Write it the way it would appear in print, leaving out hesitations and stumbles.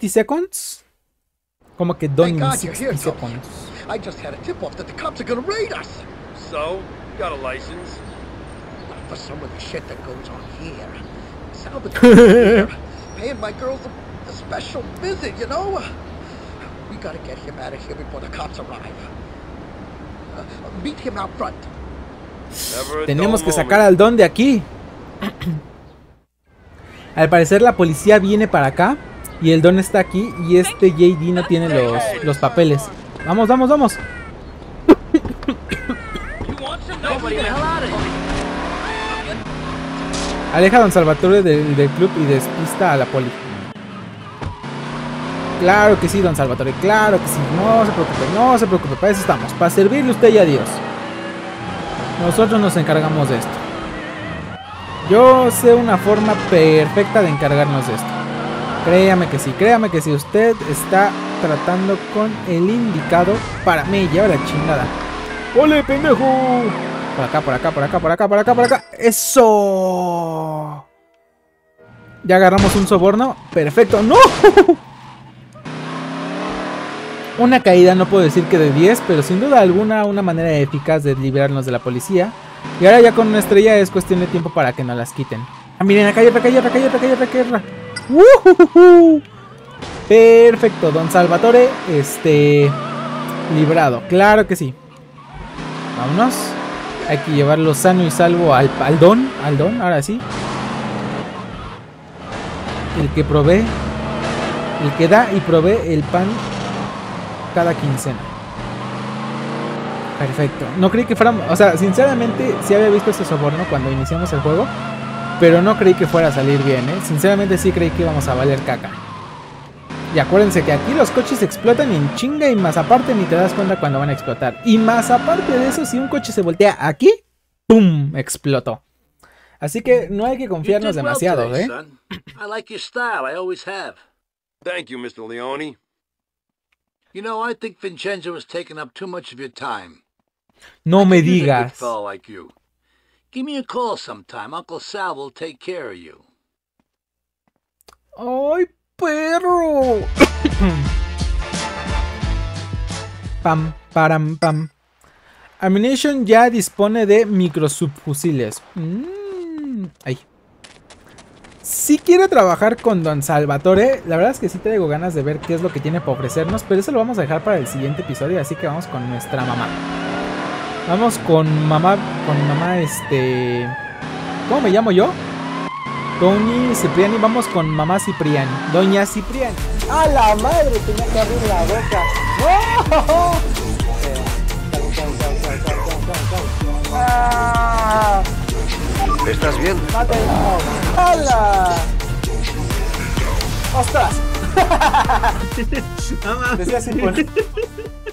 60 seconds. Como que done in 60 seconds. I just had a tip-off that the cops are gonna raid us. So, you got a license? Not for some of the shit that goes on here. Salvatore's here, paying my girls a special visit, you know? We gotta get him out of here before the cops arrive. Meet him out front. Tenemos que sacar al Don de aquí. Al parecer la policía viene para acá y el Don está aquí y este JD no tiene los papeles. Vamos, vamos, vamos. Aleja a Don Salvatore del club y despista a la poli. Claro que sí, Don Salvatore, claro que sí. No se preocupe, no se preocupe. Para eso estamos, para servirle a usted y a Dios. Nosotros nos encargamos de esto. Yo sé una forma perfecta de encargarnos de esto. Créame que sí, usted está tratando con el indicado para mí. Lleva la chingada. ¡Ole, pendejo! Por acá, por acá, por acá, por acá, por acá, por acá. ¡Eso! Ya agarramos un soborno. Perfecto. ¡No! Una caída, no puedo decir que de 10, pero sin duda alguna una manera eficaz de liberarnos de la policía. Y ahora ya con una estrella es cuestión de tiempo para que nos las quiten. Ah, miren, acá hay otra, acá hay otra, acá hay otra, acá hay otra, acá hay otra. Perfecto, Don Salvatore, librado, claro que sí. Vámonos. Hay que llevarlo sano y salvo al Don, ahora sí. El que provee, el que da y provee el pan cada quincena. Perfecto. No creí que fuéramos... O sea, sinceramente, sí había visto ese soborno cuando iniciamos el juego, pero no creí que fuera a salir bien, ¿eh? Sinceramente sí creí que íbamos a valer caca. Y acuérdense que aquí los coches explotan en chinga y más aparte ni te das cuenta cuando van a explotar. Y más aparte de eso, si un coche se voltea aquí, ¡pum! Explotó. Así que no hay que confiarnos demasiado, ¿eh? I like your style, I always have. Thank you, Mr. Leone. You know, I think Vincenzo is taking up too much of your time. No me He's a good digas. fellow like you. Give me a call sometime. Uncle Sal will take care of you. ¡Ay, perro! Pam, param, pam. Ammunition ya dispone de microsubfusiles. Ahí. Si quiero trabajar con Don Salvatore, la verdad es que sí traigo ganas de ver qué es lo que tiene para ofrecernos, pero eso lo vamos a dejar para el siguiente episodio, así que vamos con nuestra mamá. Vamos con mamá, ¿cómo me llamo yo? Tony Cipriani, vamos con mamá Cipriani, Doña Cipriani. ¡A la madre! Tenía que abrir la boca. ¡Oh! ¡Ah! ¿Estás bien? ¡Mátelo! ¡Hala! ¡Ostras! Decía Cipriani.